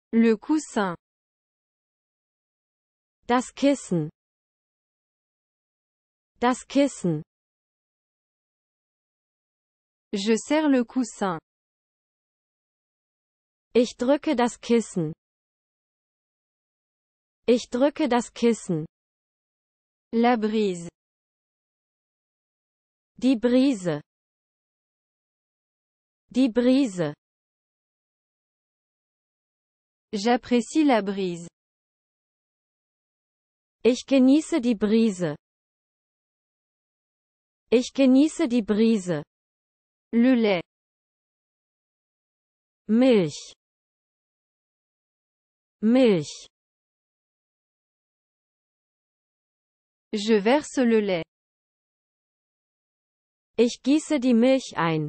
Le coussin. Das Kissen. Das Kissen. Je serre le coussin. Ich drücke das Kissen. Ich drücke das Kissen. La brise. Die Brise. Die Brise. J'apprécie la brise. Ich genieße die Brise. Ich genieße die Brise. Le lait. Milch. Milch. Je verse le lait. Ich gieße die Milch ein.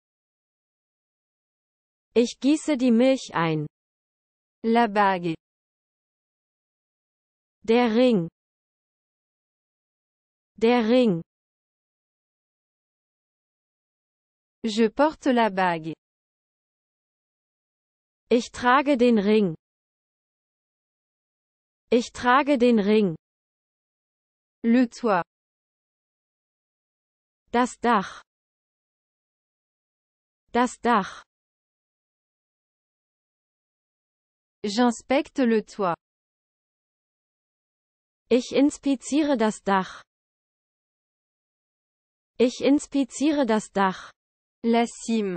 Ich gieße die Milch ein. La bague. Der Ring. Der Ring. Je porte la bague. Ich trage den Ring. Ich trage den Ring. Le toit. Das Dach. Das Dach. J'inspecte le toit. Ich inspiziere das Dach. Ich inspiziere das Dach. La cime.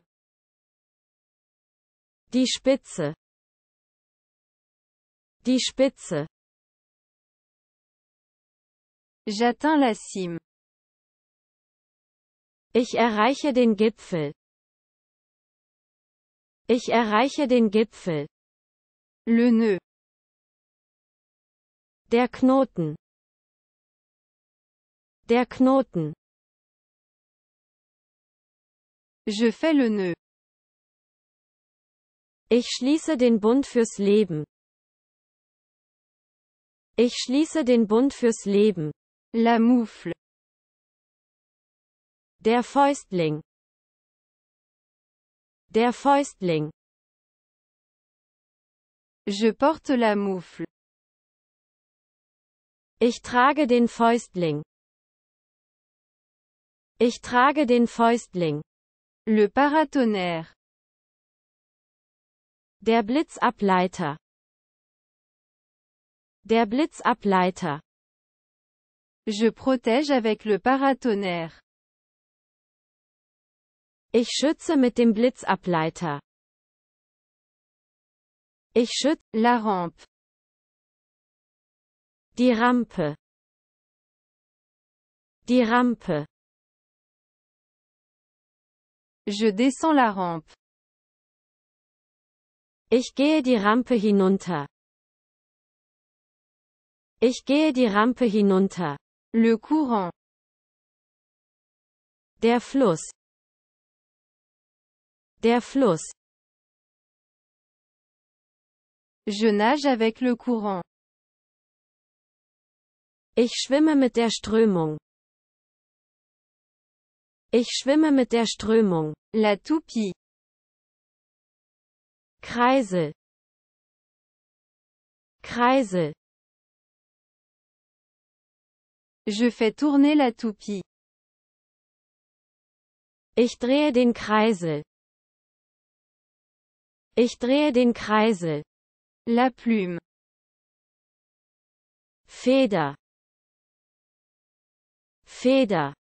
Die Spitze. Die Spitze. J'atteins la cime. Ich erreiche den Gipfel. Ich erreiche den Gipfel. Le nœud. Der Knoten. Der Knoten. Je fais le nœud. Ich schließe den Bund fürs Leben. Ich schließe den Bund fürs Leben. La moufle. Der Fäustling. Der Fäustling. Je porte la moufle. Ich trage den Fäustling. Ich trage den Fäustling. Le paratonnerre. Der Blitzableiter. Der Blitzableiter. Je protège avec le paratonnerre. Ich schütze mit dem Blitzableiter. Ich schütze la rampe. Die Rampe. Die Rampe. Je descends la rampe. Ich gehe die Rampe hinunter. Ich gehe die Rampe hinunter. Le courant. Der Fluss. Der Fluss. Je nage avec le courant. Ich schwimme mit der Strömung. Ich schwimme mit der Strömung. La toupie. Kreisel. Kreisel. Je fais tourner la toupie. Ich drehe den Kreisel. Ich drehe den Kreisel. La plume. Feder. Feder.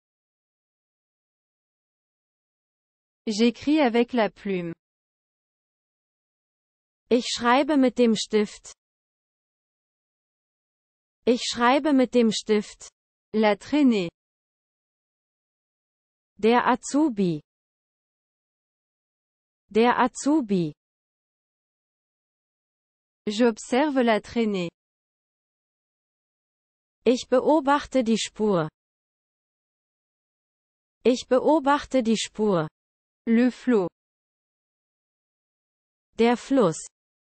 J'écris avec la plume. Ich schreibe mit dem Stift. Ich schreibe mit dem Stift. La traînée. Der Azubi. Der Azubi. J'observe la traînée. Ich beobachte die Spur. Ich beobachte die Spur. Le flot. Der Fluss.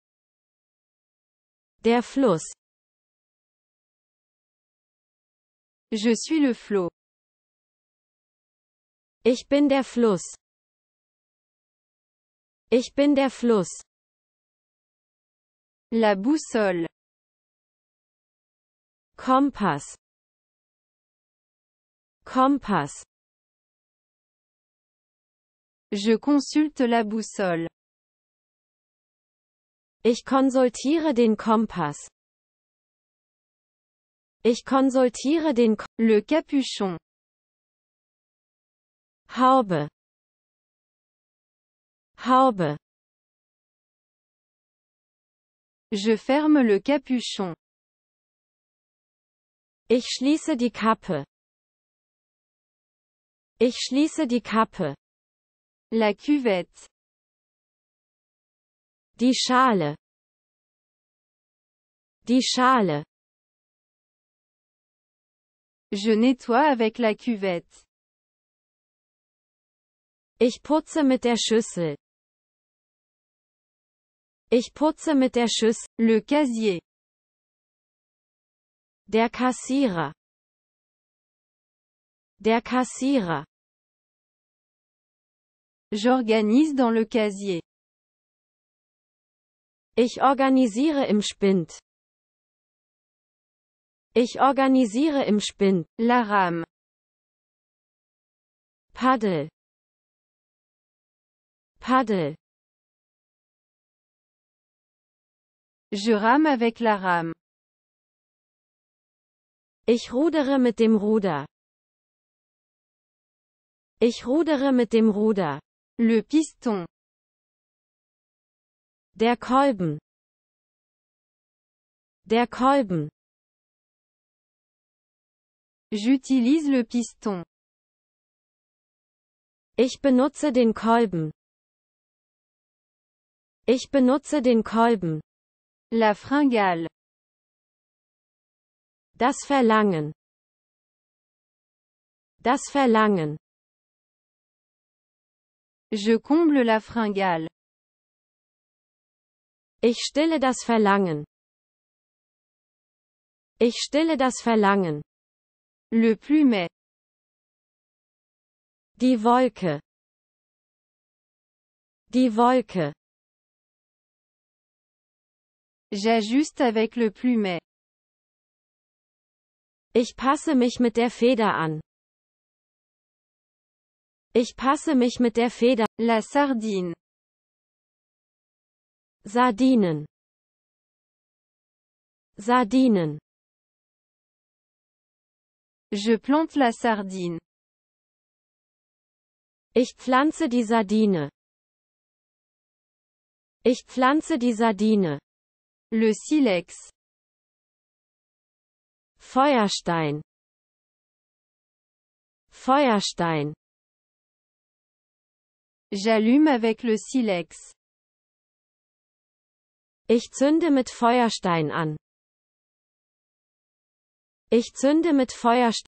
Der Fluss. Je suis le flot. Ich bin der Fluss. Ich bin der Fluss. La boussole. Kompass. Kompass. Je consulte la boussole. Ich konsultiere den Kompass. Ich konsultiere den Le capuchon. Haube. Haube. Je ferme le capuchon. Ich schließe die Kappe. Ich schließe die Kappe. La cuvette. Die Schale. Die Schale. Je nettoie avec la cuvette. Ich putze mit der Schüssel. Ich putze mit der Schüssel. Le casier. Der Kassierer. Der Kassierer. J'organise dans le casier. Ich organisiere im Spind. Ich organisiere im Spind. La rame. Paddel. Paddel. Je rame avec la rame. Ich rudere mit dem Ruder. Ich rudere mit dem Ruder. Le piston. Der Kolben. Der Kolben. J'utilise le piston. Ich benutze den Kolben. Ich benutze den Kolben. La fringale. Das Verlangen. Das Verlangen. Je comble la fringale. Ich stille das Verlangen. Ich stille das Verlangen. Le plumet. Die Wolke. Die Wolke. J'ajuste avec le plumet. Ich passe mich mit der Feder an. Ich passe mich mit der Feder. La sardine. Sardinen. Sardinen. Je plante la sardine. Ich pflanze die Sardine. Ich pflanze die Sardine. Le silex. Feuerstein. Feuerstein. J'allume avec le silex. Ich zünde mit Feuerstein an. Ich zünde mit Feuerstein.